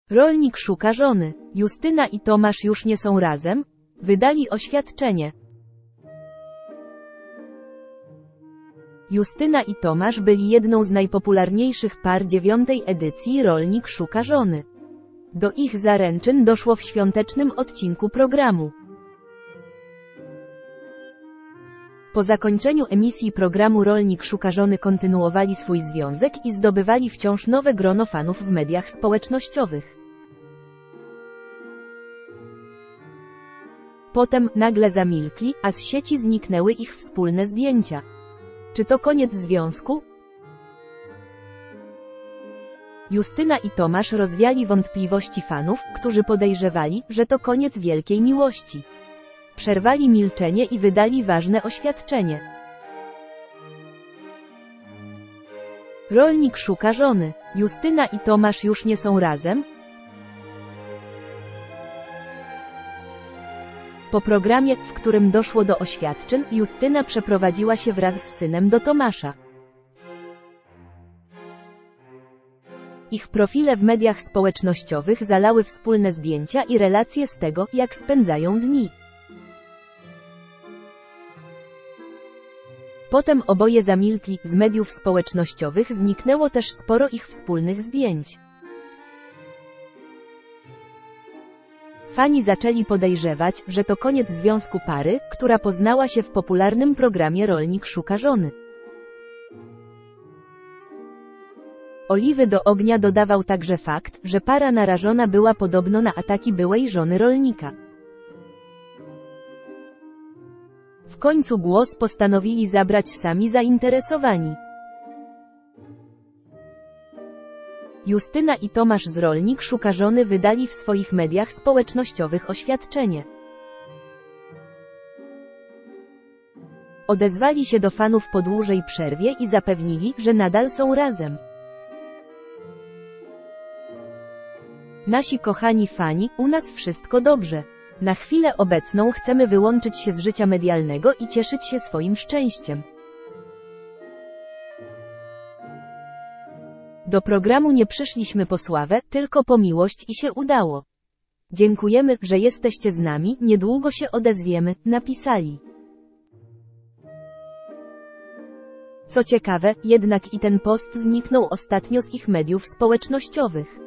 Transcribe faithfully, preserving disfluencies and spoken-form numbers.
Rolnik szuka żony. Justyna i Tomasz już nie są razem? Wydali oświadczenie. Justyna i Tomasz byli jedną z najpopularniejszych par dziewiątej edycji Rolnik szuka żony. Do ich zaręczyn doszło w świątecznym odcinku programu. Po zakończeniu emisji programu Rolnik szuka żony kontynuowali swój związek i zdobywali wciąż nowe grono fanów w mediach społecznościowych. Potem nagle zamilkli, a z sieci zniknęły ich wspólne zdjęcia. Czy to koniec związku? Justyna i Tomasz rozwiali wątpliwości fanów, którzy podejrzewali, że to koniec wielkiej miłości. Przerwali milczenie i wydali ważne oświadczenie. Rolnik szuka żony. Justyna i Tomasz już nie są razem? Po programie, w którym doszło do oświadczeń, Justyna przeprowadziła się wraz z synem do Tomasza. Ich profile w mediach społecznościowych zalały wspólne zdjęcia i relacje z tego, jak spędzają dni. Potem oboje zamilkli, z mediów społecznościowych zniknęło też sporo ich wspólnych zdjęć. Fani zaczęli podejrzewać, że to koniec związku pary, która poznała się w popularnym programie Rolnik szuka żony. Oliwy do ognia dodawał także fakt, że para narażona była podobno na ataki byłej żony rolnika. W końcu głos postanowili zabrać sami zainteresowani. Justyna i Tomasz z Rolnik szuka żony wydali w swoich mediach społecznościowych oświadczenie. Odezwali się do fanów po dłużej przerwie i zapewnili, że nadal są razem. Nasi kochani fani, u nas wszystko dobrze. Na chwilę obecną chcemy wyłączyć się z życia medialnego i cieszyć się swoim szczęściem. Do programu nie przyszliśmy po sławę, tylko po miłość i się udało. Dziękujemy, że jesteście z nami, niedługo się odezwiemy, napisali. Co ciekawe, jednak i ten post zniknął ostatnio z ich mediów społecznościowych.